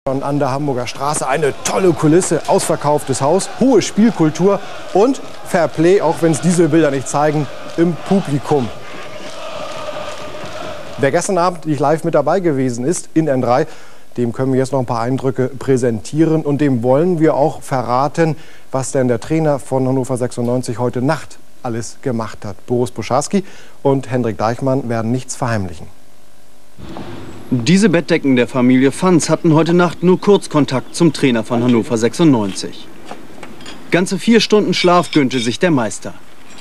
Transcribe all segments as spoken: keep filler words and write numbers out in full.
An der Hamburger Straße eine tolle Kulisse, ausverkauftes Haus, hohe Spielkultur und Fairplay, auch wenn es diese Bilder nicht zeigen, im Publikum. Wer gestern Abend nicht live mit dabei gewesen ist in N drei, dem können wir jetzt noch ein paar Eindrücke präsentieren und dem wollen wir auch verraten, was denn der Trainer von Hannover sechsundneunzig heute Nacht alles gemacht hat. Boris Buscharski und Hendrik Deichmann werden nichts verheimlichen. Diese Bettdecken der Familie Fanz hatten heute Nacht nur kurz Kontakt zum Trainer von Hannover sechsundneunzig. Ganze vier Stunden Schlaf gönnte sich der Meister.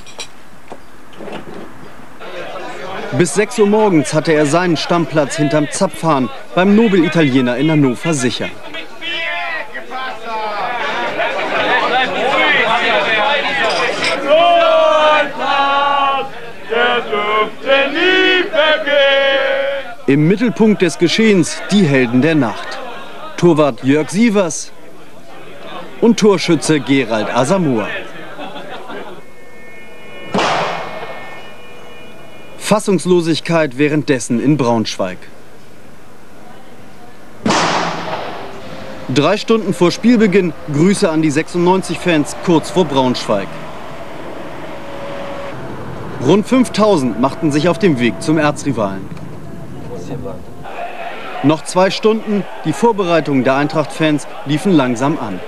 Bis sechs Uhr morgens hatte er seinen Stammplatz hinterm Zapfhahn beim Nobel Italiener in Hannover sicher. Im Mittelpunkt des Geschehens die Helden der Nacht. Torwart Jörg Sievers und Torschütze Gerald Asamoah. Fassungslosigkeit währenddessen in Braunschweig. Drei Stunden vor Spielbeginn Grüße an die sechsundneunzig-Fans kurz vor Braunschweig. Rund fünftausend machten sich auf dem Weg zum Erzrivalen. Noch zwei Stunden, die Vorbereitungen der Eintracht-Fans liefen langsam an.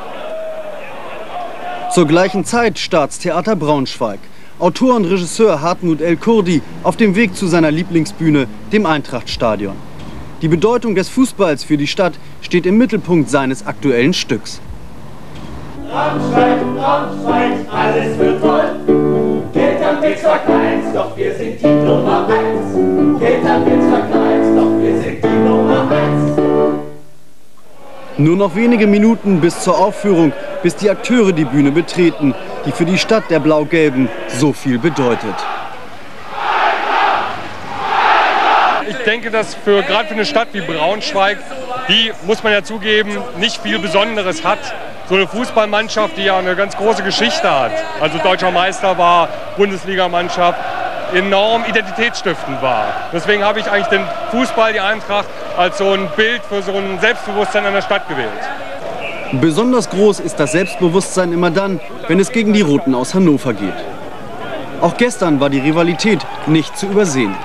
Zur gleichen Zeit Staatstheater Braunschweig. Autor und Regisseur Hartmut El-Kurdi auf dem Weg zu seiner Lieblingsbühne, dem Eintrachtstadion. Die Bedeutung des Fußballs für die Stadt steht im Mittelpunkt seines aktuellen Stücks. Braunschweig, Braunschweig, alles wird toll. Geld haben wir zwar keins, doch wir sind die Nummer eins. Geld haben wir zwar keins, doch wir sind die Nummer eins. Nur noch wenige Minuten bis zur Aufführung, bis die Akteure die Bühne betreten, die für die Stadt der Blau-Gelben so viel bedeutet. Ich denke, dass für gerade für eine Stadt wie Braunschweig, die, muss man ja zugeben, nicht viel Besonderes hat. So eine Fußballmannschaft, die ja eine ganz große Geschichte hat, also deutscher Meister war, Bundesligamannschaft, enorm identitätsstiftend war. Deswegen habe ich eigentlich den Fußball, die Eintracht, als so ein Bild für so ein Selbstbewusstsein in der Stadt gewählt. Besonders groß ist das Selbstbewusstsein immer dann, wenn es gegen die Roten aus Hannover geht. Auch gestern war die Rivalität nicht zu übersehen.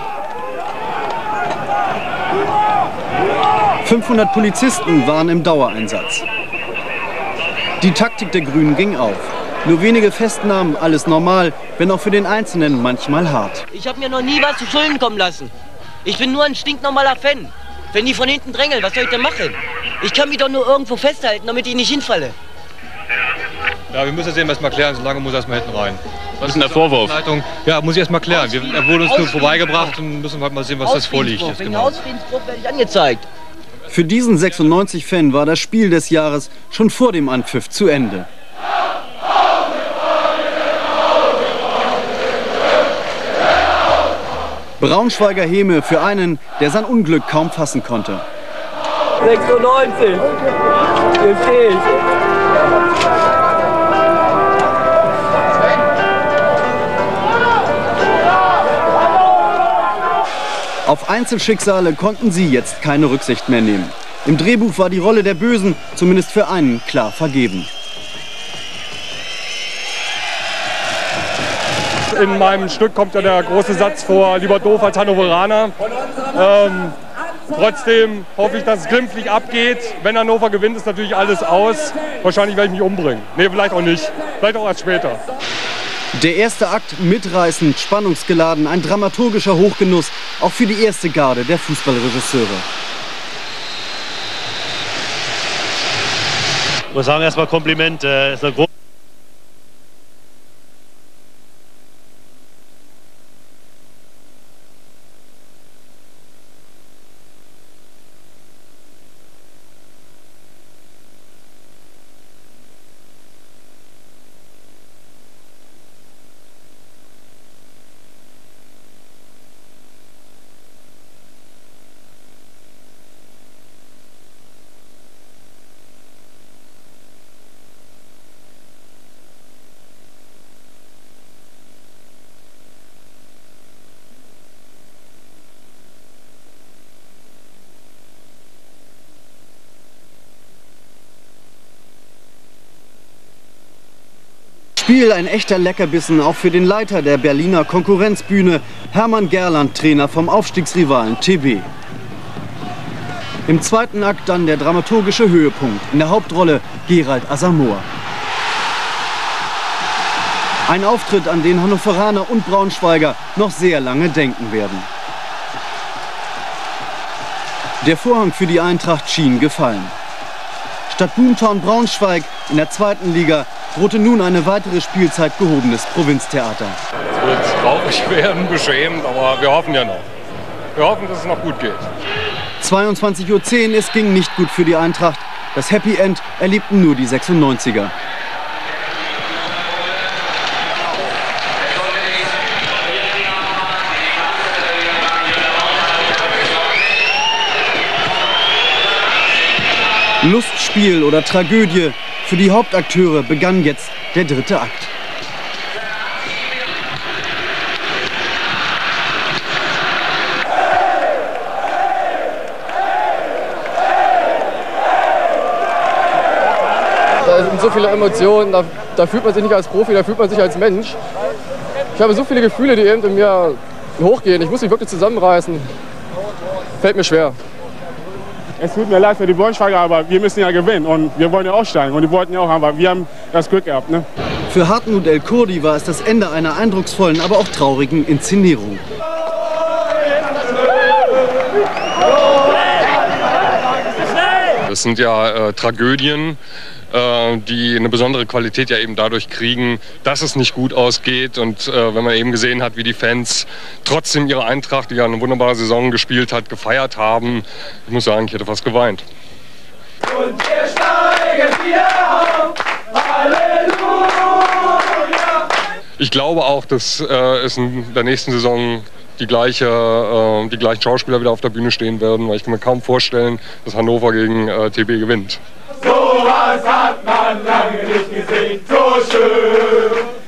fünfhundert Polizisten waren im Dauereinsatz. Die Taktik der Grünen ging auf. Nur wenige Festnahmen, alles normal, wenn auch für den Einzelnen manchmal hart. Ich habe mir noch nie was zu Schulden kommen lassen. Ich bin nur ein stinknormaler Fan. Wenn die von hinten drängeln, was soll ich denn machen? Ich kann mich doch nur irgendwo festhalten, damit ich nicht hinfalle. Ja, wir müssen das eben erst mal klären, solange muss er erst mal hinten rein. Was ist denn der Vorwurf? Ja, muss ich erst mal klären. Wir, er wurde uns nur vorbeigebracht und müssen halt mal sehen, was das vorliegt. Jetzt Wegen genau. Hausfriedensbruch werde ich angezeigt. Für diesen sechsundneunzig-Fan war das Spiel des Jahres schon vor dem Anpfiff zu Ende. Braunschweiger Häme für einen, der sein Unglück kaum fassen konnte. sechsundneunzig. Hier stehe ich. Auf Einzelschicksale konnten sie jetzt keine Rücksicht mehr nehmen. Im Drehbuch war die Rolle der Bösen zumindest für einen klar vergeben. In meinem Stück kommt ja der große Satz vor, lieber doof als Hannoveraner. Ähm, trotzdem hoffe ich, dass es glimpflich abgeht. Wenn Hannover gewinnt, ist natürlich alles aus. Wahrscheinlich werde ich mich umbringen. Nee, vielleicht auch nicht. Vielleicht auch erst später. Der erste Akt mitreißend, spannungsgeladen, ein dramaturgischer Hochgenuss, auch für die erste Garde der Fußballregisseure. Ich muss sagen, erstmal Kompliment. Äh, ist eine Spiel ein echter Leckerbissen, auch für den Leiter der Berliner Konkurrenzbühne, Hermann Gerland, Trainer vom Aufstiegsrivalen T B. Im zweiten Akt dann der dramaturgische Höhepunkt. In der Hauptrolle Gerald Asamoah. Ein Auftritt, an den Hannoveraner und Braunschweiger noch sehr lange denken werden. Der Vorhang für die Eintracht schien gefallen. Statt Boomtown Braunschweig in der zweiten Liga drohte nun eine weitere Spielzeit gehobenes Provinztheater. Es wird traurig werden, beschämend, aber wir hoffen ja noch. Wir hoffen, dass es noch gut geht. zweiundzwanzig Uhr zehn, es ging nicht gut für die Eintracht. Das Happy End erlebten nur die sechsundneunziger. Lustspiel oder Tragödie. Für die Hauptakteure begann jetzt der dritte Akt. Da sind so viele Emotionen, da, da fühlt man sich nicht als Profi, da fühlt man sich als Mensch. Ich habe so viele Gefühle, die eben in mir hochgehen. Ich muss mich wirklich zusammenreißen. Fällt mir schwer. Es tut mir leid für die Braunschweiger, aber wir müssen ja gewinnen und wir wollen ja aufsteigen und die wollten ja auch haben, aber wir haben das Glück gehabt. Ne? Für Hartmut El-Kurdi war es das Ende einer eindrucksvollen, aber auch traurigen Inszenierung. Das sind ja äh, Tragödien, äh, die eine besondere Qualität ja eben dadurch kriegen, dass es nicht gut ausgeht. Und äh, wenn man eben gesehen hat, wie die Fans trotzdem ihre Eintracht, die ja eine wunderbare Saison gespielt hat, gefeiert haben, ich muss sagen, ich hätte fast geweint. Und wir steigen wieder auf, Halleluja! Ich glaube auch, dass äh, es in der nächsten Saison die, gleiche, äh, die gleichen Schauspieler wieder auf der Bühne stehen werden, weil ich kann mir kaum vorstellen, dass Hannover gegen äh, T B gewinnt. So was hat man lange nicht gesehen, so schön.